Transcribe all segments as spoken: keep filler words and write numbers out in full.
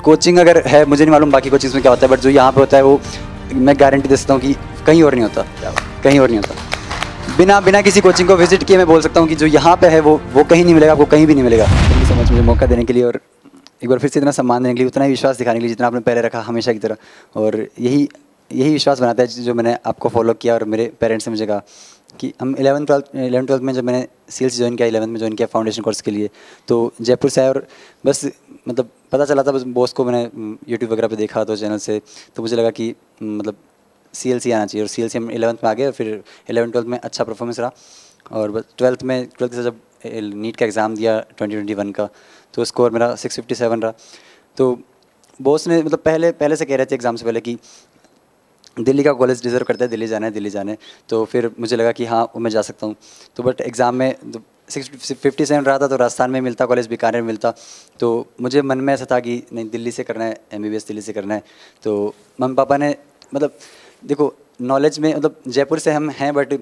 Coaching अगर है, मुझे नहीं मालूम बाकी कोचिंग्स में क्या होता है, बट जो यहाँ पे होता है वो मैं गारंटी दे सकता हूँ कि कहीं और नहीं होता, कहीं और नहीं होता। बिना बिना किसी कोचिंग को विजिट किए मैं बोल सकता हूँ कि जो यहाँ पे है वो वो कहीं नहीं मिलेगा, आपको कहीं भी नहीं मिलेगा। थैंक यू सो मच मुझे मौका देने के लिए और एक बार फिर से इतना सम्मान देने के लिए, उतना ही विश्वास दिखाने के लिए जितना आपने पहले रखा हमेशा की तरह। और यही यही विश्वास बनाता है जो मैंने आपको फॉलो किया और मेरे पेरेंट्स ने मुझे कहा कि हम इलेवन ट्वेल्थ इलेवन ट्वेल्थ में जब मैंने सी एल सी ज्वाइन किया, इलेवंथ में ज्वाइन किया फाउंडेशन कोर्स के लिए, तो जयपुर से आया और बस मतलब पता चला था, बस बॉस को मैंने यूट्यूब वगैरह पे देखा तो चैनल से, तो मुझे लगा कि मतलब सी एल सी आना चाहिए। और सी एल सी हम इलेवंथ में आ गए और फिर इलेवन ट्वेल्थ में अच्छा परफॉर्मेंस रहा। और बस ट्वेल्थ में ट्वेल्थ से जब नीट का एग्ज़ाम दिया ट्वेंटी ट्वेंटी वन का, तो स्कोर मेरा सिक्स फिफ्टी सेवन रहा। तो बॉस ने मतलब पहले पहले से कह रहे थे एग्ज़ाम से पहले कि दिल्ली का कॉलेज डिज़र्व करता है, दिल्ली जाना है, दिल्ली जाना है। तो फिर मुझे लगा कि हाँ वो मैं जा सकता हूँ। तो बट एग्ज़ाम में सिक्स फिफ्टी सेवन रहा था, तो राजस्थान में मिलता कॉलेज, बीकानेर में मिलता। तो मुझे मन में ऐसा था कि नहीं, दिल्ली से करना है, M B B S Delhi से करना है। तो मम्मी पापा ने मतलब देखो नॉलेज में मतलब जयपुर से हम हैं, बट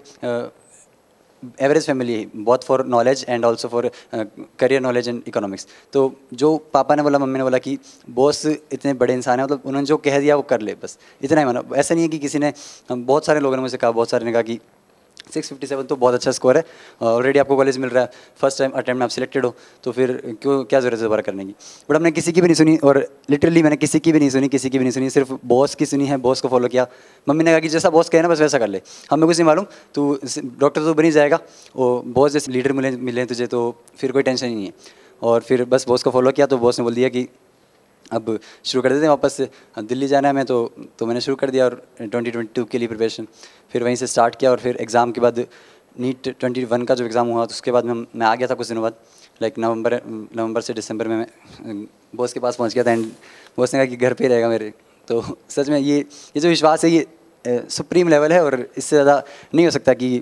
एवरेज फैमिली है बहुत for knowledge and also for career knowledge and economics. तो जो पापा ने बोला, मम्मी ने बोला कि बॉस इतने बड़े इंसान है, मतलब उन्होंने जो कह दिया वो कर ले, बस इतना ही माना। ऐसा नहीं है कि किसी ने, बहुत सारे लोगों ने मुझे कहा, बहुत सारे ने कहा कि सिक्स फिफ्टी सेवन तो बहुत अच्छा स्कोर है, ऑलरेडी आपको कॉलेज मिल रहा है, फर्स्ट टाइम अटेम्प्ट में आप सिलेक्टेड हो, तो फिर क्यों क्या ज़रूरत है दोबारा करने की। बट हमने किसी की भी नहीं सुनी, और लिटरली मैंने किसी की भी नहीं सुनी, किसी की भी नहीं सुनी, सिर्फ बॉस की सुनी है, बॉस को फॉलो किया। मम्मी ने कहा कि जैसा बॉस कहे ना बस वैसा कर ले, हमें कुछ नहीं मालूम, तू डॉक्टर तो बन ही जाएगा, और बॉस जैसे लीडर मिले मिले तुझे तो फिर कोई टेंशन ही नहीं है। और फिर बस बॉस को फॉलो किया, तो बॉस ने बोल दिया कि अब शुरू कर देते हैं वापस से, दिल्ली जाना है मैं, तो तो मैंने शुरू कर दिया और ट्वेंटी ट्वेंटी टू के लिए प्रिपरेशन फिर वहीं से स्टार्ट किया। और फिर एग्ज़ाम के बाद नीट ट्वेंटी वन का जो एग्ज़ाम हुआ, तो उसके बाद मैं मैं आ गया था कुछ दिनों बाद, लाइक नवंबर नवंबर से दिसंबर में मैं बॉस के पास पहुंच गया था। एंड बॉस ने कहा कि घर पे रहेगा मेरे। तो सच में ये ये जो विश्वास है ये सुप्रीम लेवल है, और इससे ज़्यादा नहीं हो सकता कि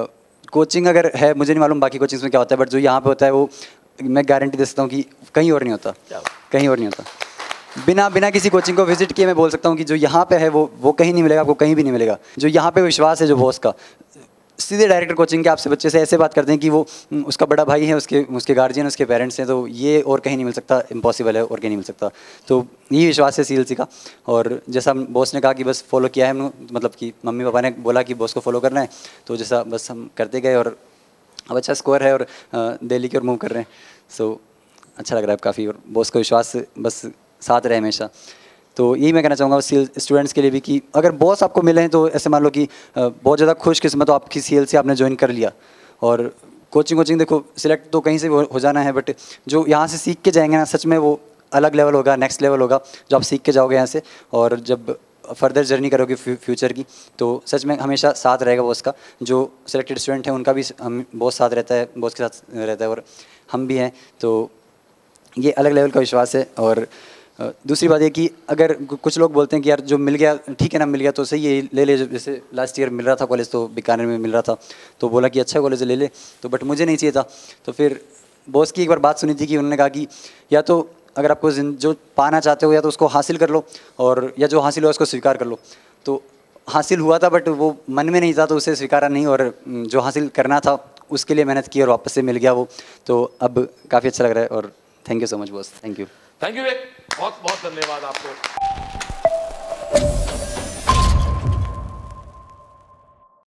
कोचिंग अगर है, मुझे नहीं मालूम बाकी कोचिंग्स में क्या होता है, बट जो यहाँ पे होता है वो मैं गारंटी दे सकता हूँ कि कहीं और नहीं होता, कहीं और नहीं होता। बिना बिना किसी कोचिंग को विजिट किए मैं बोल सकता हूँ कि जो यहाँ पे है वो वो कहीं नहीं मिलेगा, आपको कहीं भी नहीं मिलेगा। जो यहाँ पे विश्वास है जो बॉस का, सीधे डायरेक्टर कोचिंग के आपसे बच्चे से ऐसे बात करते हैं कि वो उसका बड़ा भाई है, उसके उसके गार्जियन, उसके पेरेंट्स हैं, तो ये और कहीं नहीं मिल सकता, इम्पॉसिबल है, और कहीं नहीं मिल सकता। तो यही विश्वास है सी एल सी का। और जैसा बॉस ने कहा कि बस फॉलो किया है हम, मतलब कि मम्मी पापा ने बोला कि बॉस को फॉलो करना है, तो जैसा बस हम करते गए, और अब अच्छा स्कोर है और दिल्ली की ओर मूव कर रहे हैं। सो अच्छा लग रहा है काफ़ी, और बॉस का विश्वास बस साथ रहे हमेशा। तो यही मैं कहना चाहूँगा स्टूडेंट्स के लिए भी कि अगर बॉस आपको मिले हैं, तो ऐसे मान लो कि बहुत ज़्यादा खुशकिस्मत हो, आपकी सी एल सी आपने ज्वाइन कर लिया। और कोचिंग कोचिंग देखो सिलेक्ट तो कहीं से हो, हो जाना है, बट जो यहाँ से सीख के जाएंगे ना, सच में वो अलग लेवल होगा, नेक्स्ट लेवल होगा जो आप सीख के जाओगे यहाँ से। और जब फर्दर जर्नी करोगे फ्यूचर की, तो सच में हमेशा साथ रहेगा बॉस का। जो सिलेक्टेड स्टूडेंट हैं उनका भी हम बॉस साथ रहता है, बॉस के साथ रहता है, और हम भी हैं। तो ये अलग लेवल का विश्वास है। और दूसरी बात ये कि अगर कुछ लोग बोलते हैं कि यार जो मिल गया ठीक है ना, मिल गया तो सही है, ले ले। जैसे लास्ट ईयर मिल रहा था कॉलेज, तो बीकानेर में मिल रहा था, तो बोला कि अच्छा कॉलेज ले ले, तो बट मुझे नहीं चाहिए था। तो फिर बॉस की एक बार बात सुनी थी कि उन्होंने कहा कि या तो अगर आपको जो पाना चाहते हो या तो उसको हासिल कर लो, और या जो हासिल हुआ उसको स्वीकार कर लो। तो हासिल हुआ था बट वो मन में नहीं था, तो उसे स्वीकारा नहीं, और जो हासिल करना था उसके लिए मेहनत की और वापस से मिल गया वो। तो अब काफ़ी अच्छा लग रहा है। और thank you so much boss, thank you. Thank you, बहुत बहुत धन्यवाद आपको।